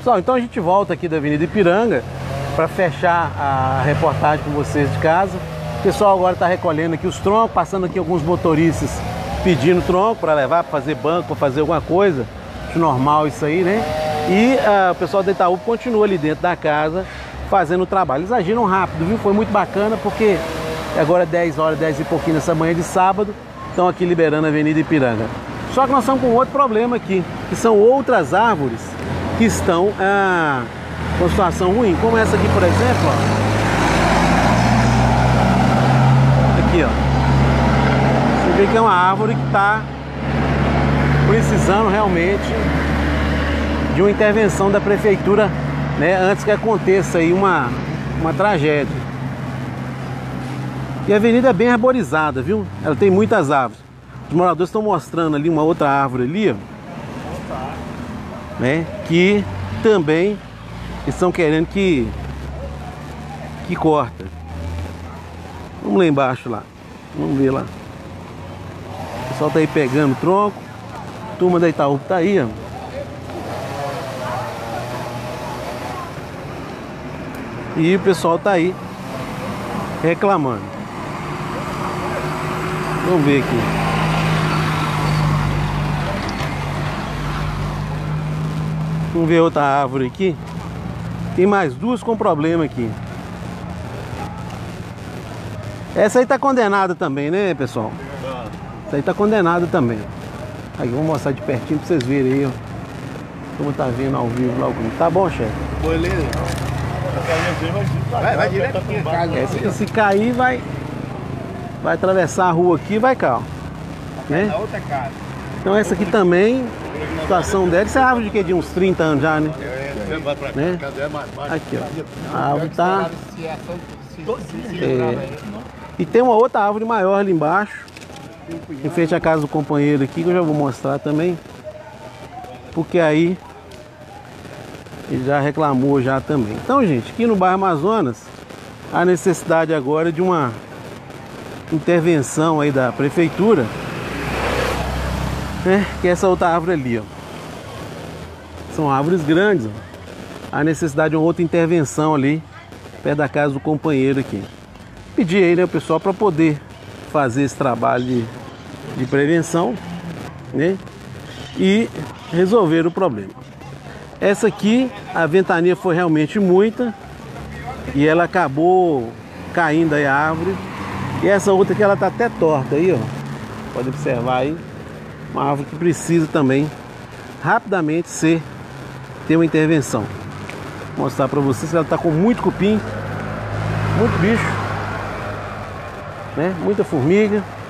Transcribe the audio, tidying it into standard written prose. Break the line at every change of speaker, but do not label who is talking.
Pessoal, então a gente volta aqui da Avenida Ipiranga para fechar a reportagem com vocês de casa. O pessoal agora está recolhendo aqui os troncos, passando aqui alguns motoristas pedindo tronco para levar, para fazer banco, para fazer alguma coisa. Acho normal isso aí, né? E o pessoal da Itaú continua ali dentro da casa fazendo o trabalho. Eles agiram rápido, viu? Foi muito bacana porque agora 10 horas, 10 e pouquinho nessa manhã de sábado, estão aqui liberando a Avenida Ipiranga. Só que nós estamos com outro problema aqui, que são outras árvores que estão com situação ruim, como essa aqui, por exemplo, ó. Aqui, ó. Você vê que é uma árvore que está precisando realmente de uma intervenção da prefeitura, né, antes que aconteça aí uma tragédia. E a avenida é bem arborizada, viu? Ela tem muitas árvores. Os moradores estão mostrando ali uma outra árvore ali, ó, né, que também estão querendo que corta. Vamos lá embaixo lá. Vamos ver lá. O pessoal tá aí pegando tronco. A turma da Itaú tá aí, ó. E o pessoal tá aí reclamando. Vamos ver aqui. Vamos ver outra árvore aqui. Tem mais duas com problema aqui. Essa aí tá condenada também, né, pessoal? Essa aí tá condenada também. Aí, vou mostrar de pertinho pra vocês verem aí, ó. Como tá vendo ao vivo lá o grupo. Tá bom, chefe?
Beleza. Vai direto aqui em casa.
Se cair, vai atravessar a rua aqui e vai cá, ó. Né?
Na outra casa.
Então essa aqui também, a situação dela, isso é árvore de quê? De uns 30 anos já, né? Né? Aqui, ó. A árvore tá... E tem uma outra árvore maior ali embaixo, em frente à casa do companheiro aqui, que eu já vou mostrar também. Porque aí ele já reclamou já também. Então, gente, aqui no bairro Amazonas, há necessidade agora de uma intervenção aí da prefeitura, né? Que é essa outra árvore ali, ó. São árvores grandes, ó. Há necessidade de uma outra intervenção ali, perto da casa do companheiro aqui. Pedir aí, né, o pessoal, para poder fazer esse trabalho de prevenção, né? E resolver o problema. Essa aqui, a ventania foi realmente muita e ela acabou caindo aí a árvore. E essa outra aqui, ela tá até torta aí, ó. Pode observar aí. Uma árvore que precisa também rapidamente ter uma intervenção. Vou mostrar para vocês que ela tá com muito cupim, muito bicho, né? Muita formiga.